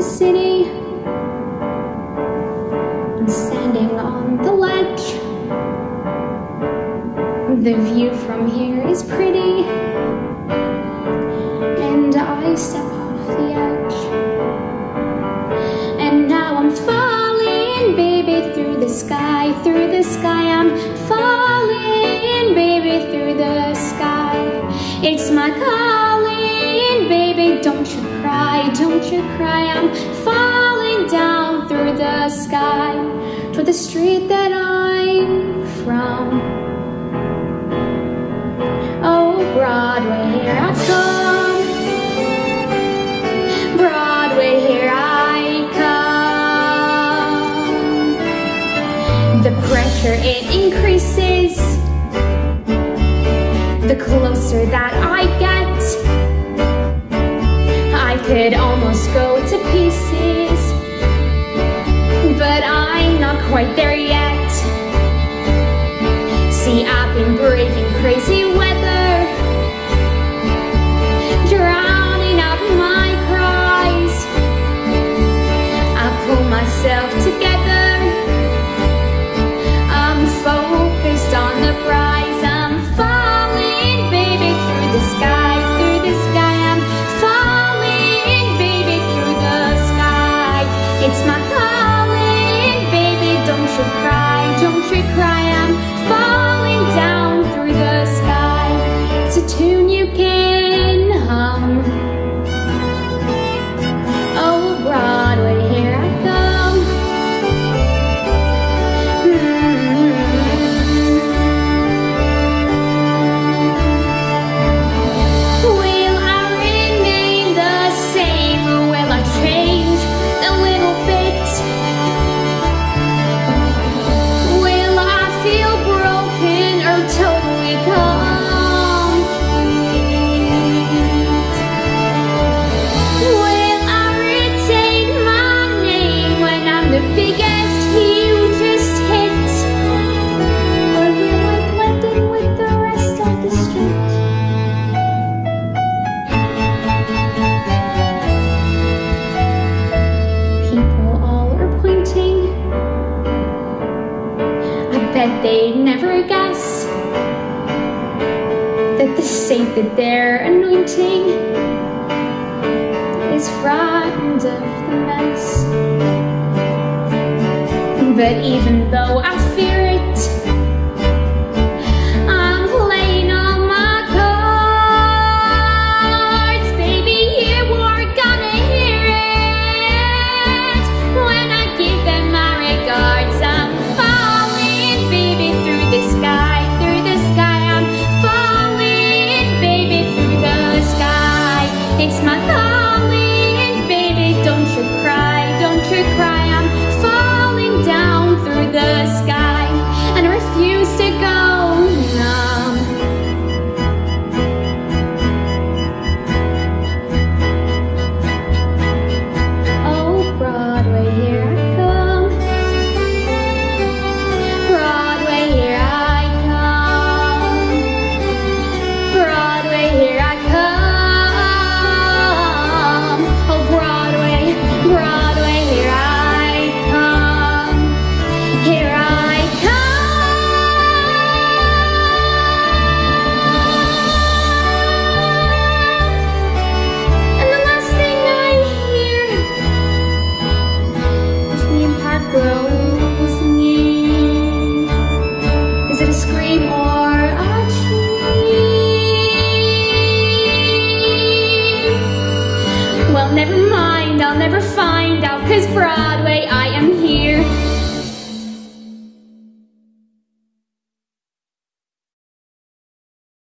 the city. I'm standing on the ledge. The view from here is pretty, and I step off the edge. And now I'm falling, baby, through the sky, I'm falling, baby, through the sky. It's my calling, baby, don't you cry, I'm falling down through the sky, to the street that I'm from. Oh, Broadway, here I come. Broadway, here I come. The pressure, it increases the closer that I get. I could almost go to pieces, but I'm not quite there yet. See, I've been braving crazy weather, drowning out my cries. I pull myself together, I'm focused on the prize. I'm falling, baby, through the sky, I'm falling, baby, through the sky. It's my calling, baby, don't you cry, I'm falling down through the sky. It's a tune you can hum. Oh, Broadway, here I come. Will I remain the same, or will I change a little bit? Will I feel broken or totally complete? Will I retain my name when I'm the biggest, hugest hit? Or will I blend in with the rest of the street? People all are pointing, I bet they'd never guess that the saint that they're anointing is frightened of the mess. But even though I fear it, I'm playing all my cards. Baby, you are gonna hear it when I give them my regards. I'm falling, baby, through the sky, I'm falling, baby, through the sky. It's my calling, baby, don't you cry, I'm falling down through the sky, and I refuse to go numb. Oh, Broadway, here I come. Broadway, here I come. Broadway, here I come. Oh, Broadway, Broadway, here I come. Here I come. And the last thing I hear is the impact closing in. Is it a scream or a cheer? Well, never mind, I'll never find out, 'cause Broadway, I am